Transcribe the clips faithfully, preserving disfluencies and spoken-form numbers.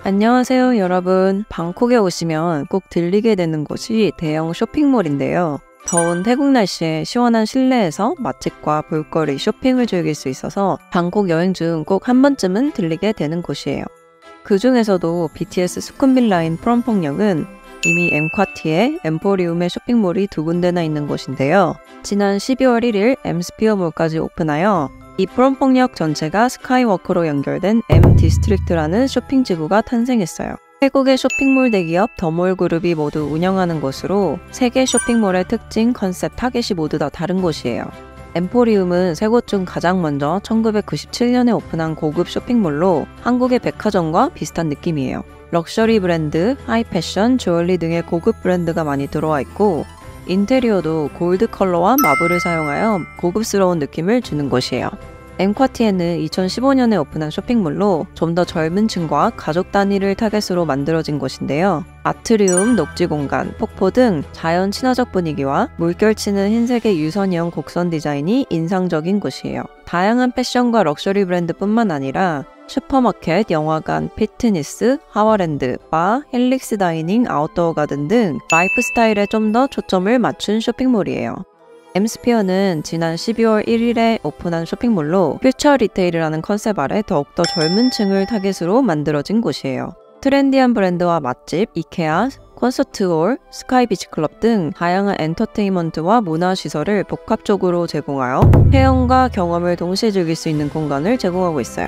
안녕하세요, 여러분. 방콕에 오시면 꼭 들리게 되는 곳이 대형 쇼핑몰인데요. 더운 태국 날씨에 시원한 실내에서 맛집과 볼거리, 쇼핑을 즐길 수 있어서 방콕 여행 중 꼭 한 번쯤은 들리게 되는 곳이에요. 그 중에서도 비티에스 수쿰빌라인 프롬퐁역은 이미 엠콰티에 엠포리움의 쇼핑몰이 두 군데나 있는 곳인데요. 지난 십이월 일일 엠스피어몰까지 오픈하여 이 프롬퐁역 전체가 스카이워크로 연결된 M 디스트릭트라는 쇼핑지구가 탄생했어요. 태국의 쇼핑몰 대기업 더몰그룹이 모두 운영하는 곳으로 세 개 쇼핑몰의 특징, 컨셉, 타겟이 모두 다 다른 곳이에요. 엠포리움은 세 곳 중 가장 먼저 천구백구십칠 년에 오픈한 고급 쇼핑몰로 한국의 백화점과 비슷한 느낌이에요. 럭셔리 브랜드, 하이 패션, 주얼리 등의 고급 브랜드가 많이 들어와 있고 인테리어도 골드 컬러와 마블을 사용하여 고급스러운 느낌을 주는 곳이에요. 엠콰티에는 이천십오 년에 오픈한 쇼핑몰로 좀 더 젊은 층과 가족 단위를 타겟으로 만들어진 곳인데요. 아트리움, 녹지 공간, 폭포 등 자연 친화적 분위기와 물결치는 흰색의 유선형 곡선 디자인이 인상적인 곳이에요. 다양한 패션과 럭셔리 브랜드뿐만 아니라 슈퍼마켓, 영화관, 피트니스, 하워랜드, 바, 헬릭스 다이닝, 아웃도어 가든 등 라이프 스타일에 좀 더 초점을 맞춘 쇼핑몰이에요. 엠스피어는 지난 십이월 일일에 오픈한 쇼핑몰로 퓨처 리테일이라는 컨셉 아래 더욱더 젊은 층을 타겟으로 만들어진 곳이에요. 트렌디한 브랜드와 맛집, 이케아, 콘서트홀, 스카이 비치클럽 등 다양한 엔터테인먼트와 문화시설을 복합적으로 제공하여 체험과 경험을 동시에 즐길 수 있는 공간을 제공하고 있어요.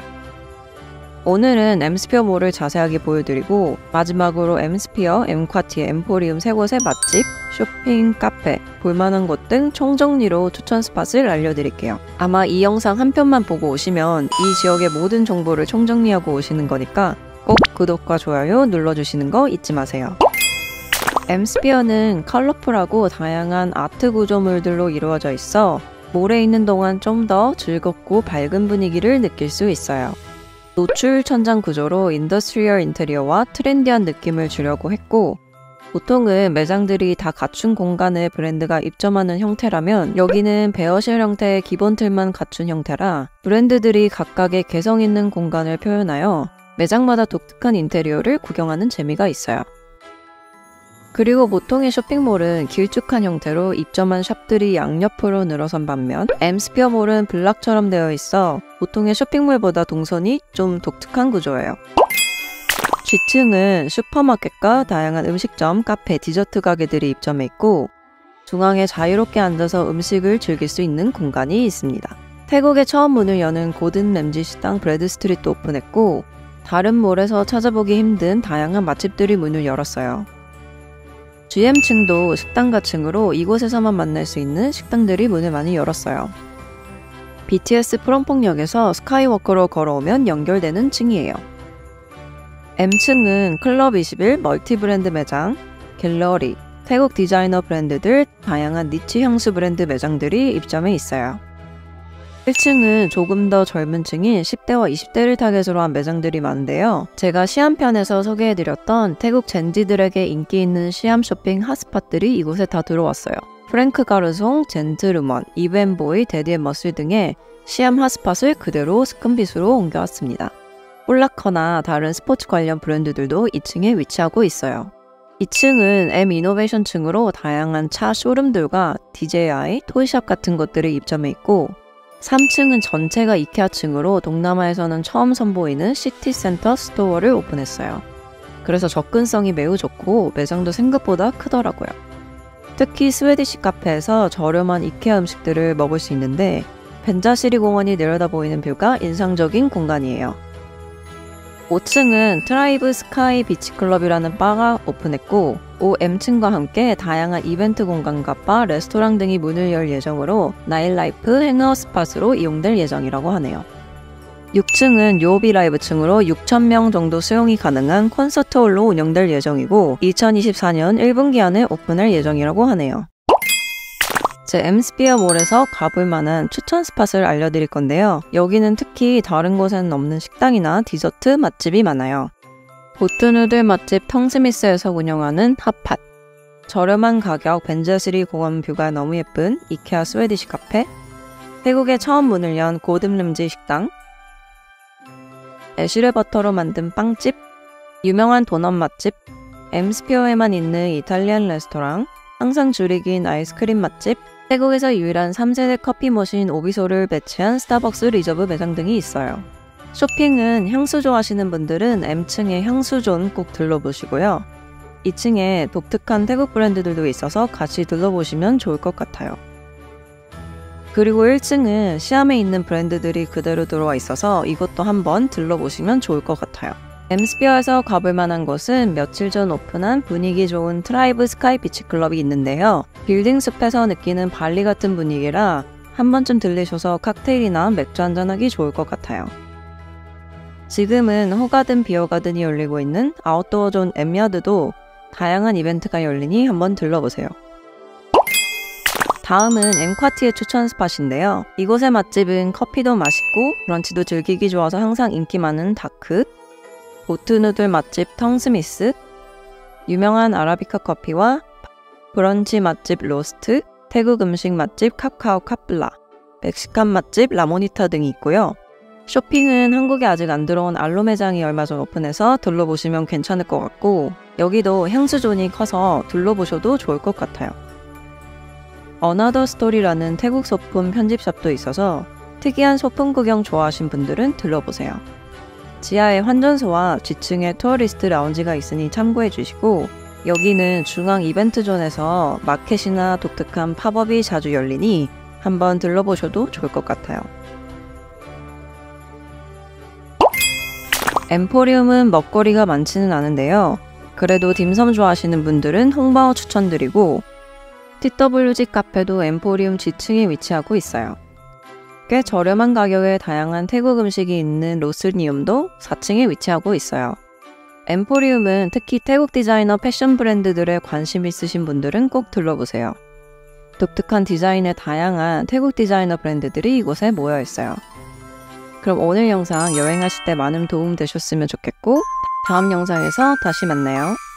오늘은 엠스피어몰을 자세하게 보여드리고 마지막으로 엠스피어, 엠콰티, 엠포리움 세 곳의 맛집, 쇼핑, 카페, 볼만한 곳 등 총정리로 추천 스팟을 알려드릴게요. 아마 이 영상 한 편만 보고 오시면 이 지역의 모든 정보를 총정리하고 오시는 거니까 꼭 구독과 좋아요 눌러주시는 거 잊지 마세요. 엠스피어는 컬러풀하고 다양한 아트 구조물들로 이루어져 있어 몰에 있는 동안 좀 더 즐겁고 밝은 분위기를 느낄 수 있어요. 노출 천장 구조로 인더스트리얼 인테리어와 트렌디한 느낌을 주려고 했고 보통은 매장들이 다 갖춘 공간에 브랜드가 입점하는 형태라면 여기는 베어실 형태의 기본 틀만 갖춘 형태라 브랜드들이 각각의 개성 있는 공간을 표현하여 매장마다 독특한 인테리어를 구경하는 재미가 있어요. 그리고 보통의 쇼핑몰은 길쭉한 형태로 입점한 샵들이 양옆으로 늘어선 반면 엠스피어몰은 블락처럼 되어 있어 보통의 쇼핑몰보다 동선이 좀 독특한 구조예요. G층은 슈퍼마켓과 다양한 음식점, 카페, 디저트 가게들이 입점해 있고 중앙에 자유롭게 앉아서 음식을 즐길 수 있는 공간이 있습니다. 태국에 처음 문을 여는 고든 램지 식당 브래드 스트리트도 오픈했고 다른 몰에서 찾아보기 힘든 다양한 맛집들이 문을 열었어요. 지엠층도 식당가 층으로 이곳에서만 만날 수 있는 식당들이 문을 많이 열었어요. 비티에스 프롬퐁역에서 스카이워크로 걸어오면 연결되는 층이에요. M층은 클럽 이십일 멀티 브랜드 매장, 갤러리, 태국 디자이너 브랜드들, 다양한 니치 향수 브랜드 매장들이 입점해 있어요. 일 층은 조금 더 젊은 층인 십 대와 이십 대를 타겟으로 한 매장들이 많은데요. 제가 시암편에서 소개해드렸던 태국 젠지들에게 인기 있는 시암 쇼핑 핫스팟들이 이곳에 다 들어왔어요. 프랭크 가르송, 젠틀우먼, 이브앤보이, 데디앤머슬 등의 시암 핫스팟을 그대로 스큰빗으로 옮겨왔습니다. 폴라커나 다른 스포츠 관련 브랜드들도 이 층에 위치하고 있어요. 이 층은 M 이노베이션 층으로 다양한 차 쇼룸들과 디제이아이, 토이샵 같은 것들이 입점해 있고 삼 층은 전체가 이케아층으로 동남아에서는 처음 선보이는 시티센터 스토어를 오픈했어요. 그래서 접근성이 매우 좋고 매장도 생각보다 크더라고요. 특히 스웨디시 카페에서 저렴한 이케아 음식들을 먹을 수 있는데 벤자시리 공원이 내려다보이는 뷰가 인상적인 공간이에요. 오 층은 트라이브 스카이 비치클럽이라는 바가 오픈했고 오 엠층과 함께 다양한 이벤트 공간과 바, 레스토랑 등이 문을 열 예정으로 나일라이프, 행아웃 스팟으로 이용될 예정이라고 하네요. 육 층은 요비 라이브층으로 육천 명 정도 수용이 가능한 콘서트홀로 운영될 예정이고 이천이십사 년 일 분기 안에 오픈할 예정이라고 하네요. 제 엠스피어몰에서 가볼 만한 추천 스팟을 알려드릴 건데요. 여기는 특히 다른 곳에는 없는 식당이나 디저트 맛집이 많아요. 보트누들 맛집 텅스미스에서 운영하는 핫팟, 저렴한 가격 벤자시리 공원 뷰가 너무 예쁜 이케아 스웨디시 카페, 태국에 처음 문을 연 고든 램지 식당, 애쉬레 버터로 만든 빵집, 유명한 도넛 맛집, 엠스피어에만 있는 이탈리안 레스토랑, 항상 줄이 긴 아이스크림 맛집, 태국에서 유일한 삼 세대 커피 머신 오비소를 배치한 스타벅스 리저브 매장 등이 있어요. 쇼핑은 향수 좋아하시는 분들은 M층의 향수존 꼭 들러보시고요. 이 층에 독특한 태국 브랜드들도 있어서 같이 들러보시면 좋을 것 같아요. 그리고 일 층은 시암에 있는 브랜드들이 그대로 들어와 있어서 이것도 한번 들러보시면 좋을 것 같아요. 엠스피어에서 가볼 만한 곳은 며칠 전 오픈한 분위기 좋은 트라이브 스카이 비치 클럽이 있는데요. 빌딩 숲에서 느끼는 발리 같은 분위기라 한 번쯤 들리셔서 칵테일이나 맥주 한잔하기 좋을 것 같아요. 지금은 호가든 비어가든이 열리고 있는 아웃도어 존 엠야드도 다양한 이벤트가 열리니 한번 들러보세요. 다음은 엠콰티의 추천 스팟인데요. 이곳의 맛집은 커피도 맛있고 브런치도 즐기기 좋아서 항상 인기 많은 다크, 보트누들 맛집 텅스미스, 유명한 아라비카 커피와 브런치 맛집 로스트, 태국 음식 맛집 카카오 카플라, 멕시칸 맛집 라모니타 등이 있고요. 쇼핑은 한국에 아직 안 들어온 알로 매장이 얼마 전 오픈해서 둘러보시면 괜찮을 것 같고, 여기도 향수존이 커서 둘러보셔도 좋을 것 같아요. 어나더 스토리라는 태국 소품 편집샵도 있어서 특이한 소품 구경 좋아하신 분들은 들러보세요. 지하에 환전소와 지층에 투어리스트 라운지가 있으니 참고해 주시고, 여기는 중앙 이벤트 존에서 마켓이나 독특한 팝업이 자주 열리니 한번 들러보셔도 좋을 것 같아요. 엠포리움은 먹거리가 많지는 않은데요. 그래도 딤섬 좋아하시는 분들은 홍바오 추천드리고, 티더블유지 카페도 엠포리움 지층에 위치하고 있어요. 꽤 저렴한 가격에 다양한 태국 음식이 있는 로스니움도 사 층에 위치하고 있어요. 엠포리움은 특히 태국 디자이너 패션 브랜드들에 관심 있으신 분들은 꼭 들러보세요. 독특한 디자인의 다양한 태국 디자이너 브랜드들이 이곳에 모여 있어요. 그럼 오늘 영상 여행하실 때 많은 도움 되셨으면 좋겠고, 다음 영상에서 다시 만나요.